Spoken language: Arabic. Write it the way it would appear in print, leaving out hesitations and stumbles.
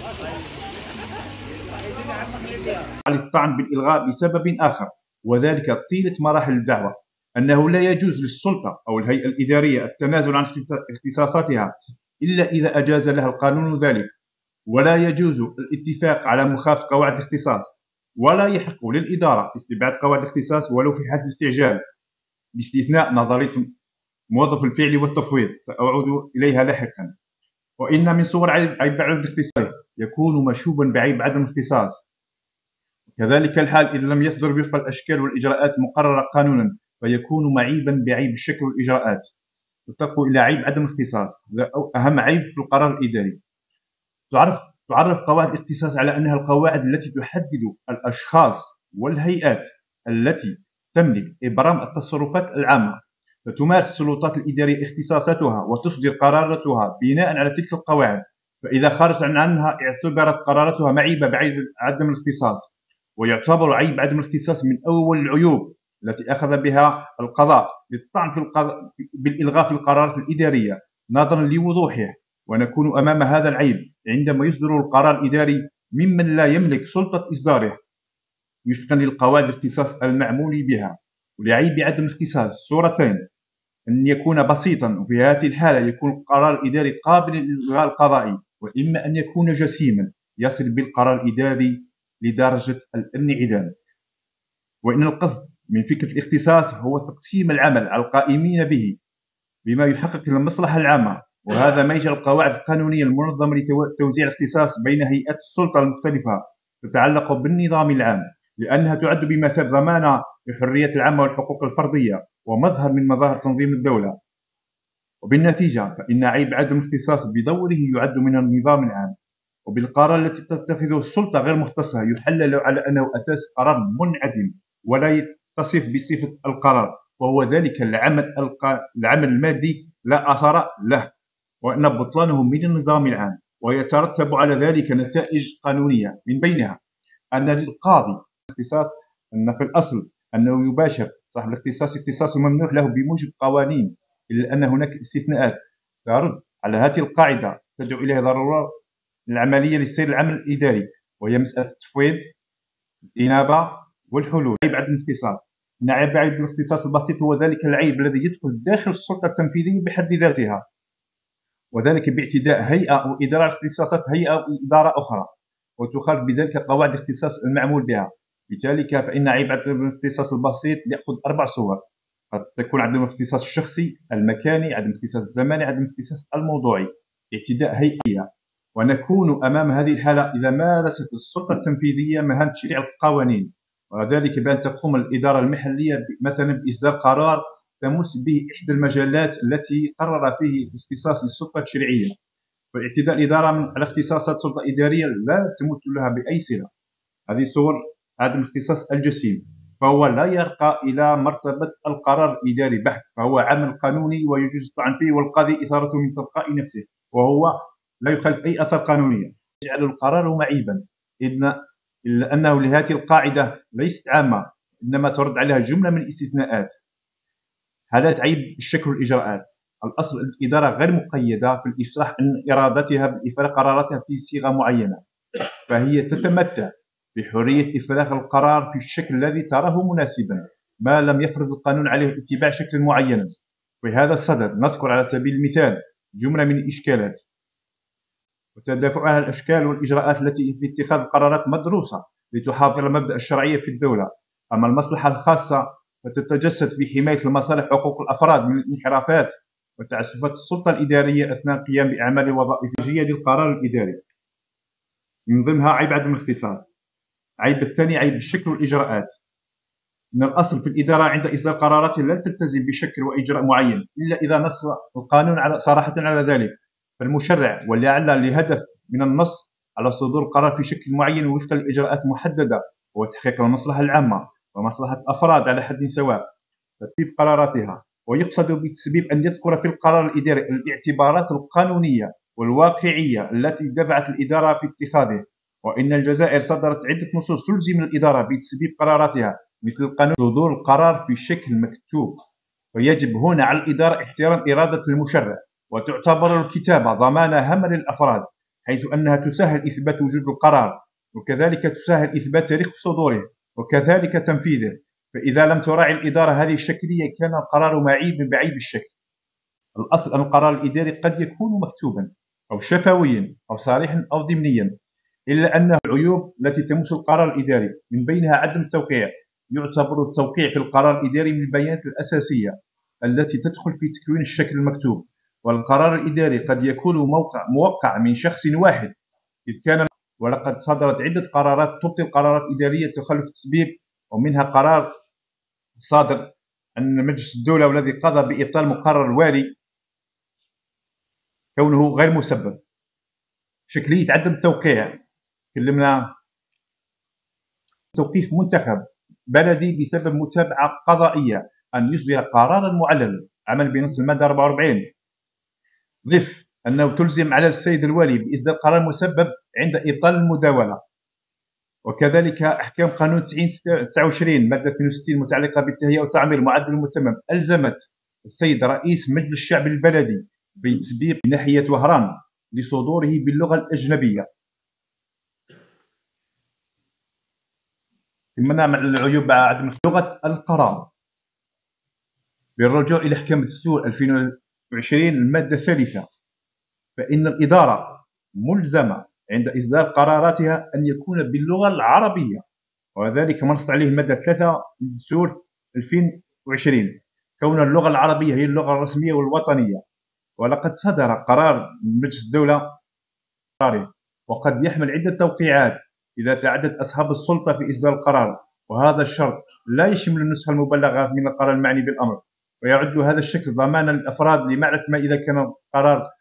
للطعن بالإلغاء لسبب آخر، وذلك طيلة مراحل الدعوة، أنه لا يجوز للسلطة أو الهيئة الإدارية التنازل عن اختصاصاتها إلا إذا أجاز لها القانون ذلك، ولا يجوز الاتفاق على مخالفة قواعد الاختصاص، ولا يحق للإدارة استبعاد قواعد الاختصاص ولو في حالة الاستعجال، باستثناء نظرية موظف الفعل والتفويض سأعود إليها لاحقا. وإن من صور عيب عدم الاختصاص يكون مشوبا بعيب عدم الاختصاص، كذلك الحال إذا لم يصدر وفق الأشكال والإجراءات مقررة قانونا فيكون معيبا بعيب الشكل والإجراءات، تطلق إلى عيب عدم الاختصاص، أو أهم عيب في القرار الإداري. تعرف قواعد الاختصاص على أنها القواعد التي تحدد الأشخاص والهيئات التي تملك إبرام التصرفات العامة، فتمارس السلطات الإدارية اختصاصاتها وتصدر قراراتها بناء على تلك القواعد، فإذا خرجت عنها اعتبرت قراراتها معيبة بعيب عدم الاختصاص، ويعتبر عيب عدم الاختصاص من أول العيوب التي أخذ بها القضاء للطعن بالإلغاء في القرارات الإدارية نظرا لوضوحه. ونكون أمام هذا العيب عندما يصدر القرار الإداري ممن لا يملك سلطة إصداره وفقا للقواعد الاختصاص المعمول بها. ولعيب عدم الاختصاص صورتين: أن يكون بسيطا، وفي هذه الحالة يكون القرار الإداري قابل للإلغاء القضائي، وإما أن يكون جسيما يصل بالقرار الإداري لدرجة الانعدام. وإن القصد من فكرة الاختصاص هو تقسيم العمل على القائمين به بما يحقق المصلحة العامة، وهذا ما يجعل القواعد القانونية المنظمة لتوزيع الاختصاص بين هيئات السلطة المختلفة تتعلق بالنظام العام، لأنها تعد بمثابة ضمانة للحريات العامة والحقوق الفردية ومظهر من مظاهر تنظيم الدولة. وبالنتيجة فإن عيب عدم الاختصاص بدوره يعد من النظام العام، وبالقرار التي تتخذه السلطة غير مختصة يحلل على أنه أساس قرار منعدم ولا يتصف بصفة القرار، وهو ذلك العمل المادي لا أثر له، وأن بطلانه من النظام العام، ويترتب على ذلك نتائج قانونية، من بينها أن للقاضي الاختصاص، أن في الأصل أنه يباشر صاحب الاختصاص اختصاص ممنوح له بموجب قوانين، إلا أن هناك استثناءات ترد على هذه القاعدة تدعو إليها ضرورة العملية لسير العمل الإداري، وهي مسألة التفويض، الإنابة، والحلول. عيب عدم الاختصاص. عيب الاختصاص البسيط هو ذلك العيب الذي يدخل داخل السلطة التنفيذية بحد ذاتها، وذلك باعتداء هيئة أو إدارة اختصاصات هيئة أو إدارة أخرى، وتخالف بذلك قواعد الاختصاص المعمول بها. لذلك فإن عيب عدم الاختصاص البسيط يأخذ 4 صور: قد تكون عدم الاختصاص الشخصي، المكاني، عدم الاختصاص الزماني، عدم الاختصاص الموضوعي، اعتداء هيئية. ونكون أمام هذه الحالة إذا مارست السلطة التنفيذية مهام تشريع القوانين، وذلك بأن تقوم الإدارة المحلية مثلا بإصدار قرار تمس به إحدى المجالات التي قرر فيه اختصاص للسلطة التشريعية، واعتداء الإدارة على اختصاصات سلطة إدارية لا تمت لها بأي صلة. هذه صور عدم الاختصاص الجسيم، فهو لا يرقى إلى مرتبة القرار الإداري بحت، فهو عمل قانوني ويجوز الطعن فيه والقاضي إثارته من تلقاء نفسه، وهو لا يخالف أي أثر قانونية، يجعل القرار معيبا، إلا أنه لهذه القاعدة ليست عامة، إنما ترد عليها جملة من الاستثناءات. حالات عيب الشكل والإجراءات: الأصل الإدارة غير مقيدة في الإفصاح عن إرادتها بإفراغ قراراتها في صيغة معينة، فهي تتمتع بحرية إفراغ القرار في الشكل الذي تراه مناسبا ما لم يفرض القانون عليه اتباع شكل معين. في هذا الصدد نذكر على سبيل المثال جملة من الإشكالات: وتدافعها الأشكال والإجراءات التي في اتخاذ القرارات مدروسة لتحافظ على مبدأ الشرعية في الدولة. أما المصلحة الخاصة فتتجسد في حماية المصالح وحقوق الأفراد من الانحرافات وتعسفات السلطة الإدارية أثناء القيام بأعمال الوظائف للقرار الإداري، من ضمنها عيب عدم الاختصاص. عيب الثاني عيب الشكل والإجراءات: إن الأصل في الإدارة عند إصدار قرارات لا تلتزم بشكل وإجراء معين إلا إذا نص القانون صراحة على ذلك، فالمشرع ولعل لهدف من النص على صدور القرار في شكل معين وفق الإجراءات محددة هو تحقيق المصلحة العامة ومصلحة الأفراد على حد سواء ترتيب قراراتها، ويقصد بالتسبيب أن يذكر في القرار الإداري الاعتبارات القانونية والواقعية التي دفعت الإدارة في اتخاذه. وإن الجزائر صدرت عدة نصوص تلزم الإدارة بتسبيب قراراتها، مثل القانون صدور القرار في شكل مكتوب، ويجب هنا على الإدارة احترام إرادة المشرع، وتعتبر الكتابة ضمانة هامة للأفراد حيث أنها تسهل إثبات وجود القرار، وكذلك تسهل إثبات تاريخ صدوره، وكذلك تنفيذه. فإذا لم تراعي الإدارة هذه الشكلية كان القرار معيب بعيب الشكل. الأصل أن القرار الإداري قد يكون مكتوبا أو شفويا أو صريحا أو ضمنيا، إلا أن العيوب التي تمس القرار الإداري من بينها عدم التوقيع. يعتبر التوقيع في القرار الإداري من البيانات الأساسية التي تدخل في تكوين الشكل المكتوب. والقرار الإداري قد يكون موقع من شخص واحد إذ كان، ولقد صدرت عدة قرارات تبطل قرارات إدارية تخلف التسبيب، ومنها قرار صادر أن مجلس الدولة والذي قضى بإبطال مقرر الوالي كونه غير مسبب. شكلية عدم التوقيع، تكلمنا توقيف منتخب بلدي بسبب متابعة قضائية أن يصدر قرارا معللا عمل بنص المادة 44. ضف أنه تلزم على السيد الوالي بإصدار قرار مسبب عند إبطال المداولة. وكذلك أحكام قانون 90/29 مادة 62 المتعلقة بالتهيئة وتعمير المعدل المتمم ألزمت السيد رئيس مجلس الشعب البلدي بتسبيق ناحية وهران لصدوره باللغة الأجنبية. ثم مع العيوب عدم لغة القرار. بالرجوع إلى أحكام الدستور 2020 المادة الثالثة، فإن الإدارة ملزمة عند إصدار قراراتها أن يكون باللغة العربية، وذلك ما نص عليه المادة 3 من الدستور 2020، كون اللغة العربية هي اللغة الرسمية والوطنية. ولقد صدر قرار من مجلس الدولة وقد يحمل عدة توقيعات إذا تعدد أصحاب السلطة في إصدار القرار، وهذا الشرط لا يشمل النسخة المبلغة من القرار المعني بالأمر، ويعد هذا الشكل ضمانا للأفراد لمعرفة ما إذا كان القرار